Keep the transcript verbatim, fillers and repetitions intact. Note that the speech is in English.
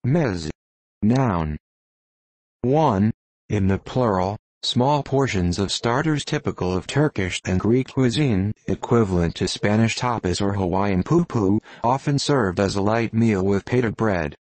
Meze. Noun. one. In the plural, small portions of starters typical of Turkish and Greek cuisine, equivalent to Spanish tapas or Hawaiian pupu, often served as a light meal with pita bread.